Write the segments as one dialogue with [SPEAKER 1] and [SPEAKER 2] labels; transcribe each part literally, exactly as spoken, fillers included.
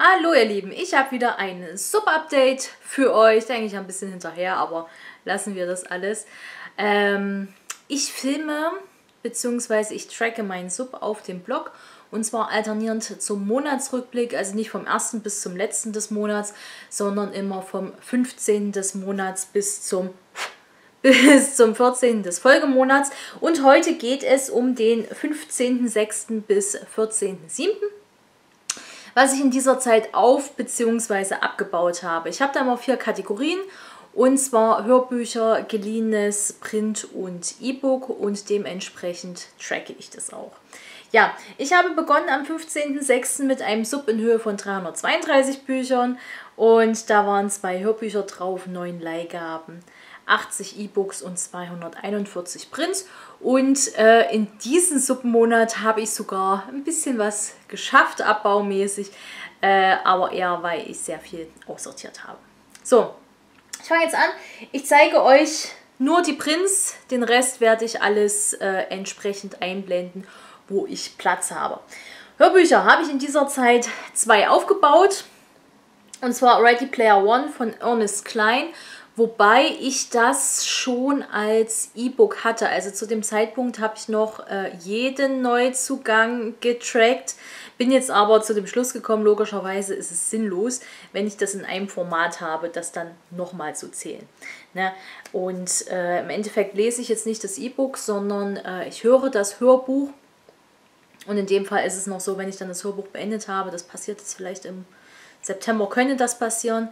[SPEAKER 1] Hallo ihr Lieben, ich habe wieder ein Sub-Update für euch. Eigentlich ein bisschen hinterher, aber lassen wir das alles. Ähm, ich filme bzw. ich tracke meinen Sub auf dem Blog und zwar alternierend zum Monatsrückblick, also nicht vom ersten bis zum letzten des Monats, sondern immer vom fünfzehnten des Monats bis zum bis zum vierzehnten des Folgemonats. Und heute geht es um den fünfzehnten sechsten bis vierzehnten siebten was ich in dieser Zeit auf bzw. abgebaut habe. Ich habe da immer vier Kategorien, und zwar Hörbücher, geliehenes, Print und E-Book, und dementsprechend tracke ich das auch. Ja, ich habe begonnen am fünfzehnten sechsten mit einem Sub in Höhe von dreihundertzweiunddreißig Büchern und da waren zwei Hörbücher drauf, neun Leihgaben, achtzig E-Books und zweihunderteinundvierzig Prints. Und äh, in diesem Submonat habe ich sogar ein bisschen was geschafft, abbaumäßig, äh, aber eher, weil ich sehr viel aussortiert habe. So, ich fange jetzt an. Ich zeige euch nur die Prints, den Rest werde ich alles äh, entsprechend einblenden, wo ich Platz habe. Hörbücher habe ich in dieser Zeit zwei aufgebaut, und zwar Ready Player One von Ernest Cline. Wobei ich das schon als E-Book hatte. Also zu dem Zeitpunkt habe ich noch äh, jeden Neuzugang getrackt. Bin jetzt aber zu dem Schluss gekommen, logischerweise ist es sinnlos, wenn ich das in einem Format habe, das dann nochmal zu zählen. Ne? Und äh, im Endeffekt lese ich jetzt nicht das E-Book, sondern äh, ich höre das Hörbuch. Und in dem Fall ist es noch so, wenn ich dann das Hörbuch beendet habe, das passiert jetzt vielleicht im September, könnte das passieren,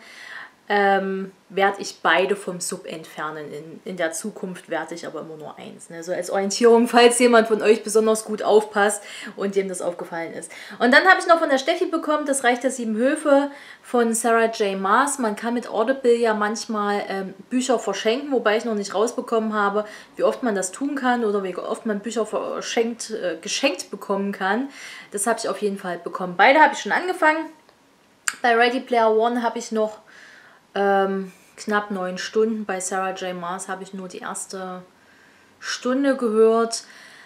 [SPEAKER 1] Ähm, werde ich beide vom Sub entfernen. In, in der Zukunft werde ich aber immer nur eins. Ne? So als Orientierung, falls jemand von euch besonders gut aufpasst und dem das aufgefallen ist. Und dann habe ich noch von der Steffi bekommen, das Reich der Sieben Höfe von Sarah J. Maas. Man kann mit Audible ja manchmal ähm, Bücher verschenken, wobei ich noch nicht rausbekommen habe, wie oft man das tun kann oder wie oft man Bücher verschenkt, äh, geschenkt bekommen kann. Das habe ich auf jeden Fall bekommen. Beide habe ich schon angefangen. Bei Ready Player One habe ich noch Ähm, knapp neun Stunden. Bei Sarah J. Maas habe ich nur die erste Stunde gehört.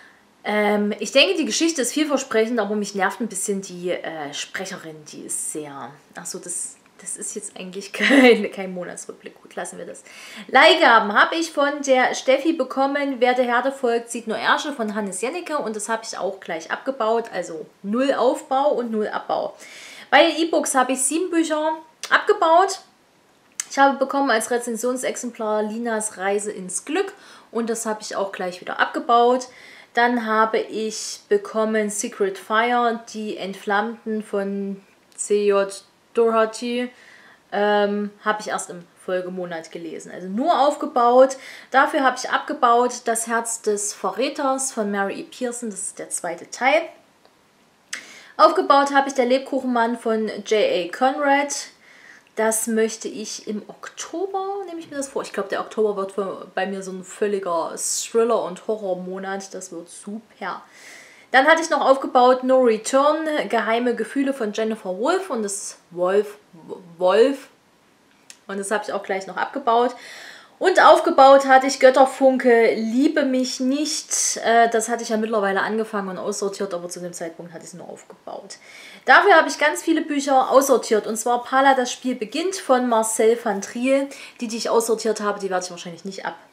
[SPEAKER 1] Ähm, ich denke, die Geschichte ist vielversprechend, aber mich nervt ein bisschen die äh, Sprecherin. Die ist sehr... Achso, das, das ist jetzt eigentlich kein, kein Monatsrückblick. Gut, lassen wir das. Leihgaben habe ich von der Steffi bekommen. Wer der Herde folgt, sieht nur Ärsche von Hannes Jennecke, und das habe ich auch gleich abgebaut. Also null Aufbau und null Abbau. Bei den E-Books habe ich sieben Bücher abgebaut. Ich habe bekommen als Rezensionsexemplar Linas Reise ins Glück, und das habe ich auch gleich wieder abgebaut. Dann habe ich bekommen Secret Fire, die Entflammten von C J Doherty. Ähm, habe ich erst im Folgemonat gelesen. Also nur aufgebaut. Dafür habe ich abgebaut Das Herz des Verräters von Mary E. Pearson. Das ist der zweite Teil. Aufgebaut habe ich Der Lebkuchenmann von J A Conrad. Das möchte ich im Oktober, nehme ich mir das vor. Ich glaube, der Oktober wird für, bei mir so ein völliger Thriller- und Horrormonat. Das wird super. Dann hatte ich noch aufgebaut No Return, Geheime Gefühle von Jennifer Wolf und das Wolf, Wolf. Und das habe ich auch gleich noch abgebaut. Und aufgebaut hatte ich Götterfunke, Liebe mich nicht. Äh, das hatte ich ja mittlerweile angefangen und aussortiert, aber zu dem Zeitpunkt hatte ich es nur aufgebaut. Dafür habe ich ganz viele Bücher aussortiert. Und zwar Pala, das Spiel beginnt von Marcel van Triel. Die, die ich aussortiert habe, die werde ich wahrscheinlich nicht ab,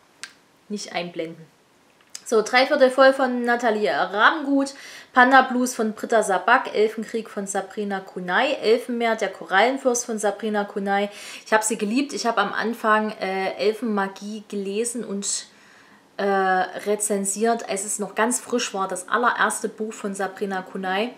[SPEAKER 1] nicht einblenden. So, Dreiviertel voll von Nathalie Rabengut, Panda Blues von Britta Sabak, Elfenkrieg von Sabrina Kunay, Elfenmeer, der Korallenfürst von Sabrina Kunay. Ich habe sie geliebt. Ich habe am Anfang äh, Elfenmagie gelesen und äh, rezensiert, als es noch ganz frisch war, das allererste Buch von Sabrina Kunay.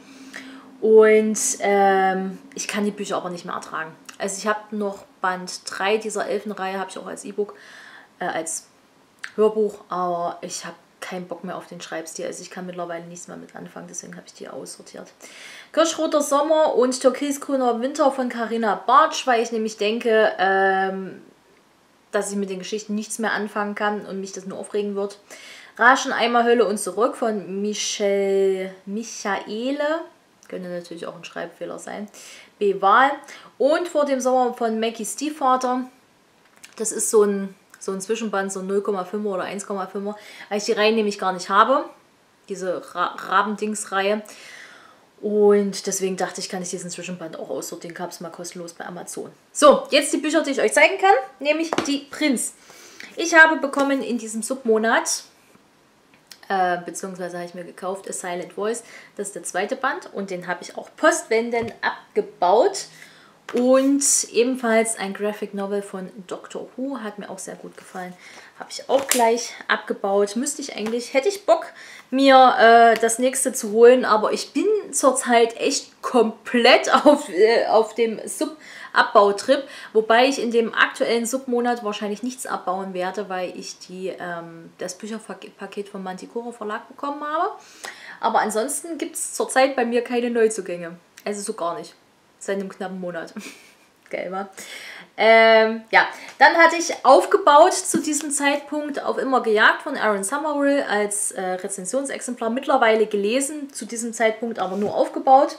[SPEAKER 1] Und ähm, ich kann die Bücher aber nicht mehr ertragen. Also ich habe noch Band drei dieser Elfenreihe, habe ich auch als E-Book, äh, als Hörbuch, aber ich habe keinen Bock mehr auf den Schreibstil. Also ich kann mittlerweile nichts mehr mit anfangen, deswegen habe ich die aussortiert. Kirschroter Sommer und Türkisgrüner Winter von Carina Bartsch, weil ich nämlich denke, ähm, dass ich mit den Geschichten nichts mehr anfangen kann und mich das nur aufregen wird. Raschen, Eimer, Hölle und zurück von Michel, Michaele. Könnte natürlich auch ein Schreibfehler sein. B. Wahl. Und vor dem Sommer von Mackie Stiefvater. Das ist so ein So ein Zwischenband, so null Komma fünfer oder eins Komma fünfer, weil ich die Reihe nämlich gar nicht habe. Diese Ra Rabendings-Reihe. Und deswegen dachte ich, kann ich diesen Zwischenband auch aussortieren. Gab es mal kostenlos bei Amazon. So, jetzt die Bücher, die ich euch zeigen kann, nämlich die Prinz. Ich habe bekommen in diesem Submonat, äh, beziehungsweise habe ich mir gekauft, A Silent Voice. Das ist der zweite Band und den habe ich auch postwendend abgebaut. Und ebenfalls ein Graphic Novel von Doctor Who, hat mir auch sehr gut gefallen. Habe ich auch gleich abgebaut. Müsste ich eigentlich, hätte ich Bock, mir äh, das nächste zu holen. Aber ich bin zurzeit echt komplett auf, äh, auf dem Sub-Abbautrip. Wobei ich in dem aktuellen Submonat wahrscheinlich nichts abbauen werde, weil ich die, ähm, das Bücherpaket vom Manticore Verlag bekommen habe. Aber ansonsten gibt es zurzeit bei mir keine Neuzugänge. Also so gar nicht. Seit einem knappen Monat. Geil, wa? Ähm, ja, dann hatte ich aufgebaut zu diesem Zeitpunkt auf Immer gejagt von Aaron Summerall als äh, Rezensionsexemplar. Mittlerweile gelesen, zu diesem Zeitpunkt aber nur aufgebaut.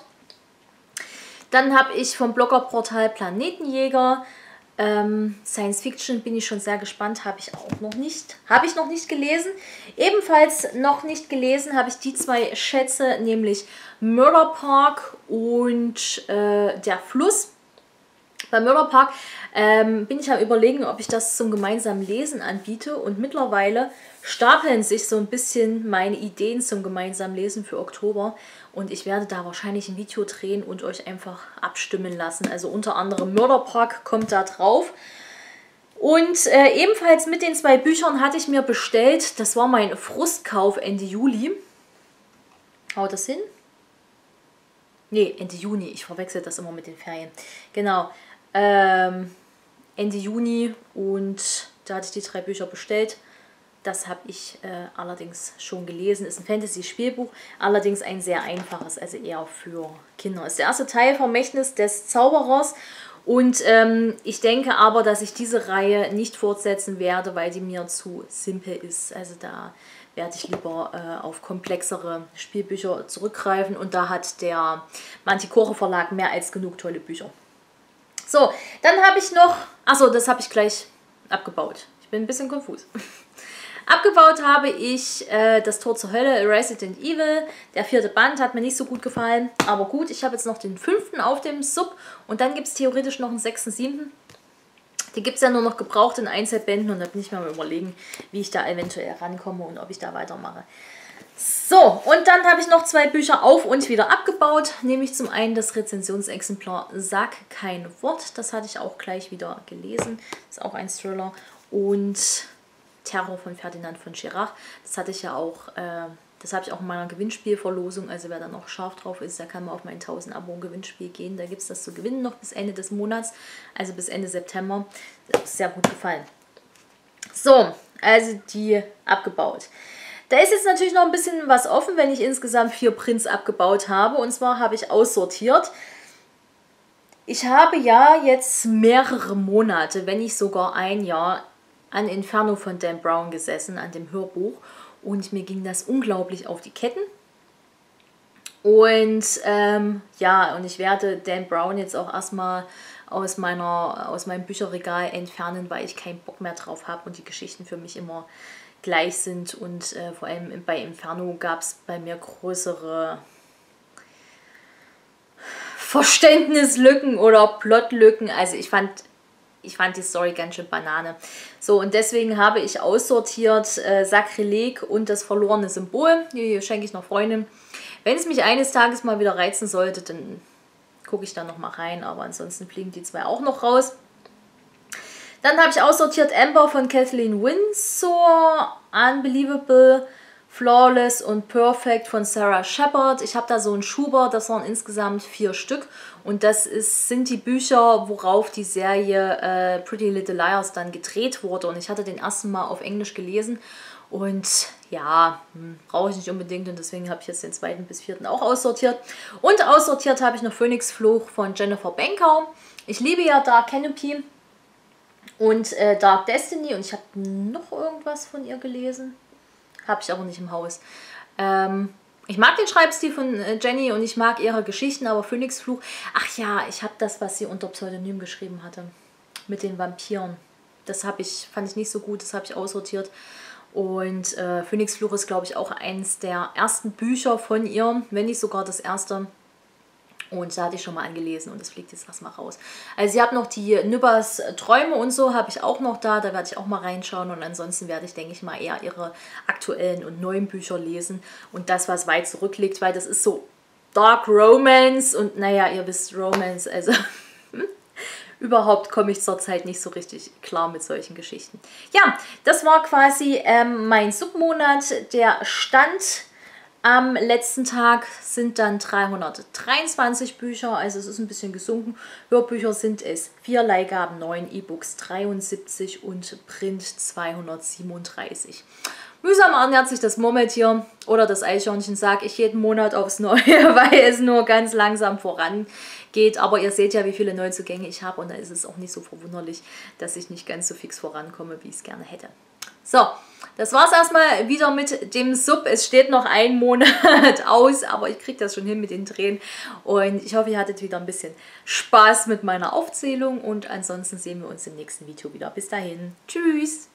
[SPEAKER 1] Dann habe ich vom Bloggerportal Planetenjäger ähm, Science Fiction, bin ich schon sehr gespannt, habe ich auch noch nicht, habe ich noch nicht gelesen. Ebenfalls noch nicht gelesen habe ich die zwei Schätze, nämlich Murder Park und äh, Der Fluss. Bei Murder Park ähm, bin ich am Überlegen, ob ich das zum gemeinsamen Lesen anbiete, und mittlerweile stapeln sich so ein bisschen meine Ideen zum gemeinsamen Lesen für Oktober, und ich werde da wahrscheinlich ein Video drehen und euch einfach abstimmen lassen. Also unter anderem Murder Park kommt da drauf. Und äh, ebenfalls mit den zwei Büchern hatte ich mir bestellt, das war mein Frustkauf Ende Juli. Haut das hin? Nee, Ende Juni, ich verwechsel das immer mit den Ferien. Genau, ähm, Ende Juni, und da hatte ich die drei Bücher bestellt. Das habe ich äh, allerdings schon gelesen. Ist ein Fantasy-Spielbuch, allerdings ein sehr einfaches, also eher für Kinder. Ist der erste Teil, Vermächtnis des Zauberers. Und ähm, ich denke aber, dass ich diese Reihe nicht fortsetzen werde, weil die mir zu simpel ist. Also da werde ich lieber äh, auf komplexere Spielbücher zurückgreifen. Und da hat der Manticore Verlag mehr als genug tolle Bücher. So, dann habe ich noch... Achso, das habe ich gleich abgebaut. Ich bin ein bisschen konfus. Abgebaut habe ich äh, das Tor zur Hölle, Resident Evil. Der vierte Band hat mir nicht so gut gefallen. Aber gut, ich habe jetzt noch den fünften auf dem Sub. Und dann gibt es theoretisch noch einen sechsten, siebten. Die gibt es ja nur noch gebraucht in Einzelbänden. Und da bin ich mir mal überlegen, wie ich da eventuell rankomme und ob ich da weitermache. So, und dann habe ich noch zwei Bücher auf und wieder abgebaut. Nämlich zum einen das Rezensionsexemplar Sag kein Wort. Das hatte ich auch gleich wieder gelesen. Das ist auch ein Thriller. Und Terror von Ferdinand von Schirach. Das hatte ich ja auch, äh, das habe ich auch in meiner Gewinnspielverlosung. Also wer da noch scharf drauf ist, der kann mal auf mein tausend Abo Gewinnspiel gehen. Da gibt es das zu gewinnen noch bis Ende des Monats, also bis Ende September. Das ist sehr gut gefallen. So, also die abgebaut. Da ist jetzt natürlich noch ein bisschen was offen, wenn ich insgesamt vier Prints abgebaut habe. Und zwar habe ich aussortiert. Ich habe ja jetzt mehrere Monate, wenn nicht sogar ein Jahr, an Inferno von Dan Brown gesessen, an dem Hörbuch. Und mir ging das unglaublich auf die Ketten. Und ähm, ja, und ich werde Dan Brown jetzt auch erstmal aus, meiner, aus meinem Bücherregal entfernen, weil ich keinen Bock mehr drauf habe und die Geschichten für mich immer gleich sind. Und äh, vor allem bei Inferno gab es bei mir größere Verständnislücken oder Plotlücken. Also ich fand... Ich fand die Story ganz schön Banane. So, und deswegen habe ich aussortiert äh, Sakrileg und das verlorene Symbol. Hier schenke ich noch Freundin. Wenn es mich eines Tages mal wieder reizen sollte, dann gucke ich da noch mal rein. Aber ansonsten fliegen die zwei auch noch raus. Dann habe ich aussortiert Amber von Kathleen Winsor, Unbelievable, Flawless und Perfect von Sarah Shepard. Ich habe da so einen Schuber, das waren insgesamt vier Stück. Und das ist, sind die Bücher, worauf die Serie äh, Pretty Little Liars dann gedreht wurde. Und ich hatte den ersten Mal auf Englisch gelesen. Und ja, hm, brauche ich nicht unbedingt. Und deswegen habe ich jetzt den zweiten bis vierten auch aussortiert. Und aussortiert habe ich noch Phoenix Fluch von Jennifer Bankau. Ich liebe ja Dark Canopy und äh, Dark Destiny. Und ich habe noch irgendwas von ihr gelesen. Habe ich aber nicht im Haus. Ähm, ich mag den Schreibstil von äh, Jenny und ich mag ihre Geschichten, aber Phoenix Fluch... Ach ja, ich habe das, was sie unter Pseudonym geschrieben hatte. Mit den Vampiren. Das habe ich, fand ich nicht so gut, das habe ich aussortiert. Und äh, Phoenix Fluch ist, glaube ich, auch eines der ersten Bücher von ihr, wenn nicht sogar das erste. Und da hatte ich schon mal angelesen und das fliegt jetzt erstmal raus. Also ich habe noch die Nübbers Träume und so, habe ich auch noch da. Da werde ich auch mal reinschauen. Und ansonsten werde ich, denke ich mal, eher ihre aktuellen und neuen Bücher lesen. Und das, was weit zurückliegt, weil das ist so Dark Romance. Und naja, ihr wisst, Romance, also überhaupt komme ich zurzeit nicht so richtig klar mit solchen Geschichten. Ja, das war quasi ähm, mein Submonat. Der Stand am letzten Tag sind dann dreihundertdreiundzwanzig Bücher, also es ist ein bisschen gesunken. Hörbücher sind es vier, Leihgaben neun, E-Books dreiundsiebzig und Print zweihundertsiebenunddreißig. Mühsam ernährt sich das Murmeltier oder das Eichhörnchen, sage ich jeden Monat aufs Neue, weil es nur ganz langsam vorangeht. Aber ihr seht ja, wie viele Neuzugänge ich habe und da ist es auch nicht so verwunderlich, dass ich nicht ganz so fix vorankomme, wie ich es gerne hätte. So, das war es erstmal wieder mit dem Sub. Es steht noch ein Monat aus, aber ich kriege das schon hin mit den Drehen. Und ich hoffe, ihr hattet wieder ein bisschen Spaß mit meiner Aufzählung. Und ansonsten sehen wir uns im nächsten Video wieder. Bis dahin. Tschüss!